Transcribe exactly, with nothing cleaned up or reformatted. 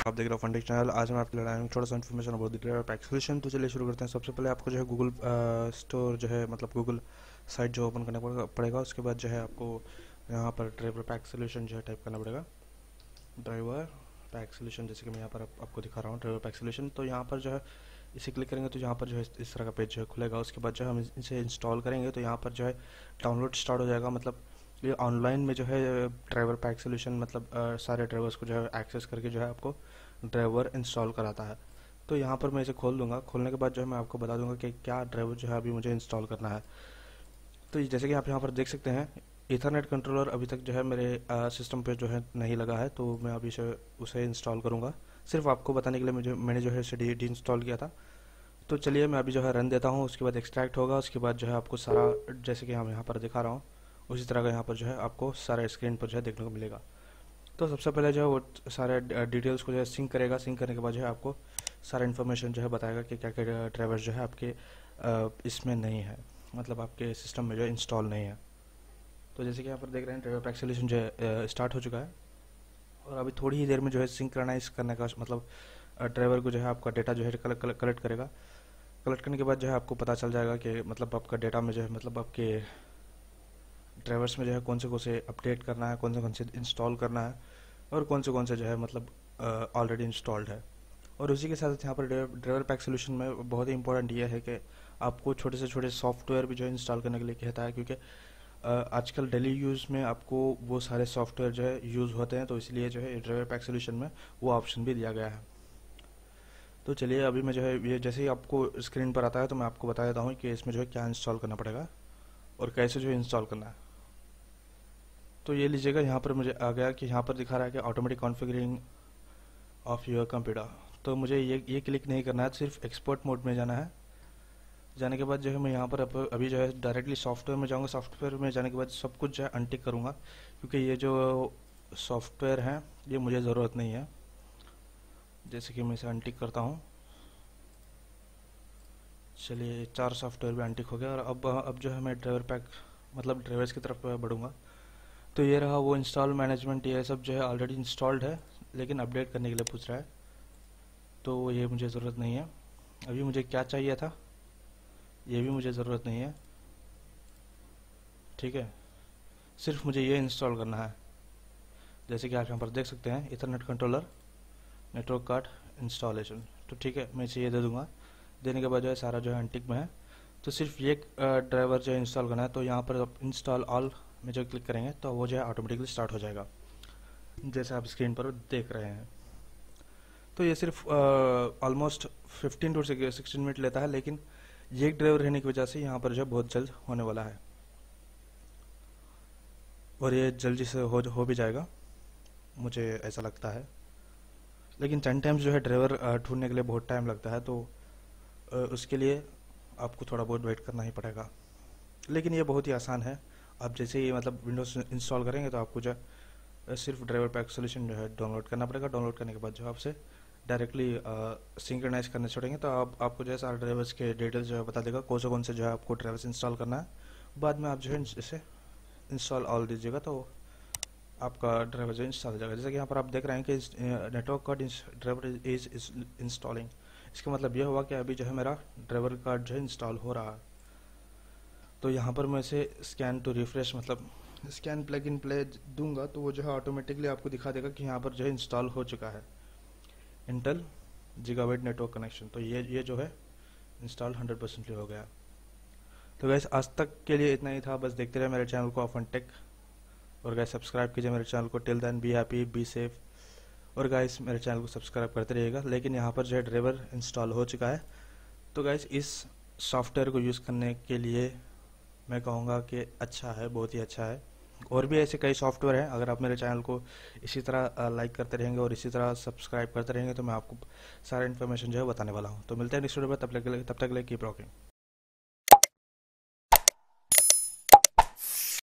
आप देख रहे हो फंडिंग चैनल। आज मैं आपके लिए लाया हूँ थोड़ा सा इन्फॉर्मेशन बहुत ड्राइवर पैक सोल्यूशन। तो चलिए शुरू करते हैं। सबसे पहले आपको जो है गूगल स्टोर जो है मतलब गूगल साइट जो ओपन करना पड़ेगा। उसके बाद जो है आपको यहाँ पर ड्राइवर पैक सोल्यूशन जो है टाइप करना पड़ेगा। ड्राइवर पैक सोल्यूशन जैसे कि मैं यहाँ पर आप, आपको दिखा रहा हूँ ड्राइवर पैक सोल्यूशन। तो यहाँ पर जो है इसे क्लिक करेंगे तो यहाँ पर जो है इस तरह का पेज जो है खुलेगा। उसके बाद जो है हम इसे इंस्टॉल करेंगे तो यहाँ पर जो है डाउनलोड स्टार्ट हो जाएगा। मतलब ये ऑनलाइन में जो है ड्राइवर पैक सोल्यूशन मतलब आ, सारे ड्राइवर्स को जो है एक्सेस करके जो है आपको ड्राइवर इंस्टॉल कराता है। तो यहाँ पर मैं इसे खोल दूंगा। खोलने के बाद जो है मैं आपको बता दूंगा कि क्या ड्राइवर जो है अभी मुझे इंस्टॉल करना है। तो जैसे कि आप यहाँ पर देख सकते हैं इथरनेट कंट्रोलर अभी तक जो है मेरे सिस्टम पे जो है नहीं लगा है, तो मैं अभी से उसे इंस्टॉल करूँगा सिर्फ आपको बताने के लिए। मुझे मैंने जो है इसे डी इंस्टॉल किया था। तो चलिए मैं अभी जो है रन देता हूँ। उसके बाद एक्सट्रैक्ट होगा। उसके बाद जो है आपको सारा जैसे कि हम यहाँ पर दिखा रहा हूँ उसी तरह का यहाँ पर जो है आपको सारा स्क्रीन पर जो है देखने को मिलेगा। तो सबसे पहले जो है वो सारे डिटेल्स को जो है सिंक करेगा। सिंक करने के बाद जो है आपको सारा इन्फॉर्मेशन जो है बताएगा कि क्या क्या ड्राइवर जो है आपके इसमें नहीं है, मतलब आपके सिस्टम में जो है इंस्टॉल नहीं है। तो जैसे कि यहाँ पर देख रहे हैं ड्राइवर पैक सोल्यूशन जो है स्टार्ट हो चुका है और अभी थोड़ी ही देर में जो है सिंक्रनाइज करने का मतलब ड्राइवर को जो है आपका डेटा जो है कलेक्ट करेगा। कलेक्ट करने के बाद जो है आपको पता चल जाएगा कि मतलब आपका डेटा में जो है मतलब आपके ड्राइवर्स में जो है कौन से कौन से अपडेट करना है, कौन से कौन से इंस्टॉल करना है और कौन से कौन से जो है मतलब ऑलरेडी इंस्टॉल्ड है। और उसी के साथ यहाँ पर ड्राइवर पैक सोल्यूशन में बहुत ही इंपॉर्टेंट ये है कि आपको छोटे से छोटे सॉफ्टवेयर भी जो है इंस्टॉल करने के लिए कहता है, क्योंकि आजकल डेली यूज़ में आपको वो सारे सॉफ्टवेयर जो है यूज़ होते हैं। तो इसलिए जो है ड्राइवर पैक सोल्यूशन में वो ऑप्शन भी दिया गया है। तो चलिए अभी मैं जो है ये जैसे ही आपको स्क्रीन पर आता है तो मैं आपको बता देता हूँ कि इसमें जो है क्या इंस्टॉल करना पड़ेगा और कैसे जो है इंस्टॉल करना है। तो ये लीजिएगा, यहाँ पर मुझे आ गया कि यहाँ पर दिखा रहा है कि automatic configuring of your computer. तो मुझे ये ये क्लिक नहीं करना है, सिर्फ एक्सपोर्ट मोड में जाना है। जाने के बाद जो है मैं यहाँ पर अभी जो है डायरेक्टली सॉफ्टवेयर में जाऊँगा। सॉफ्टवेयर में जाने के बाद सब कुछ जो है अनटिक करूँगा, क्योंकि ये जो सॉफ्टवेयर हैं ये मुझे ज़रूरत नहीं है। जैसे कि मैं इसे अनटिक करता हूँ। चलिए चार सॉफ्टवेयर भी अनटिक हो गया और अब अब जो है मैं ड्राइवर पैक मतलब ड्राइवर्स की तरफ बढ़ूँगा। तो ये रहा वो इंस्टॉल मैनेजमेंट। ये सब जो है ऑलरेडी इंस्टॉल्ड है लेकिन अपडेट करने के लिए पूछ रहा है, तो ये मुझे ज़रूरत नहीं है। अभी मुझे क्या चाहिए था ये भी मुझे ज़रूरत नहीं है, ठीक है। सिर्फ मुझे ये इंस्टॉल करना है। जैसे कि आप यहाँ पर देख सकते हैं ethernet controller network card installation. तो ठीक है मैं इसे ये दे दूँगा। देने के बाद जो है सारा जो है अनटिक में है। तो सिर्फ ये ड्राइवर जो है इंस्टॉल करना है। तो यहाँ पर इंस्टॉल ऑल में जो क्लिक करेंगे तो वो जो है ऑटोमेटिकली स्टार्ट हो जाएगा, जैसे आप स्क्रीन पर देख रहे हैं। तो ये सिर्फ almost fifteen to sixteen minute लेता है, लेकिन ये ड्राइवर रहने की वजह से यहाँ पर जो है बहुत जल्द होने वाला है और ये जल्दी से हो हो भी जाएगा, मुझे ऐसा लगता है। लेकिन टेन टाइम्स जो है ड्राइवर ढूंढने के लिए बहुत टाइम लगता है, तो उसके लिए आपको थोड़ा बहुत वेट करना ही पड़ेगा। लेकिन ये बहुत ही आसान है। आप जैसे ही मतलब विंडोज इंस्टॉल करेंगे तो आपको जो सिर्फ ड्राइवर पैक सोल्यूशन जो है डाउनलोड करना पड़ेगा। डाउनलोड करने के बाद जो आपसे डायरेक्टली सिंक्रनाइज करने छोड़ेंगे तो आप आपको जो है सारे ड्राइवर्स के डिटेल्स जो है बता देगा कौन से कौन से जो है आपको ड्राइवर्स इंस्टॉल करना है। बाद में आप जो है इसे इंस्टॉल ऑल दीजिएगा तो आपका ड्राइवर जो इंस्टॉल हो जाएगा। जैसे कि यहाँ पर आप देख रहे हैं कि network card driver is installing. इसका मतलब यह हुआ कि अभी जो है मेरा ड्राइवर कार्ड जो है इंस्टॉल हो रहा है। तो यहाँ पर मैं इसे स्कैन टू रिफ्रेश मतलब स्कैन प्लग इन प्ले दूंगा तो वो जो है ऑटोमेटिकली आपको दिखा देगा कि यहाँ पर जो है इंस्टॉल हो चुका है इंटेल गीगाबाइट नेटवर्क कनेक्शन। तो ये ये जो है इंस्टॉल हंड्रेड परसेंटली हो गया। तो गैस आज तक के लिए इतना ही था। बस देखते रहे मेरे चैनल को ऑफन टेक और गैस सब्सक्राइब कीजिए मेरे चैनल को। Till then be happy be safe. और गाइस मेरे चैनल को सब्सक्राइब करते रहिएगा। लेकिन यहाँ पर जो है ड्राइवर इंस्टॉल हो चुका है। तो गाइस इस सॉफ्टवेयर को यूज़ करने के लिए मैं कहूँगा कि अच्छा है, बहुत ही अच्छा है। और भी ऐसे कई सॉफ्टवेयर हैं। अगर आप मेरे चैनल को इसी तरह लाइक करते रहेंगे और इसी तरह सब्सक्राइब करते रहेंगे तो मैं आपको सारा इन्फॉर्मेशन जो है बताने वाला हूँ। तो मिलते हैं नेक्स्ट वीडियो में। तब तक तब तक के लिए कीप रॉकिंग।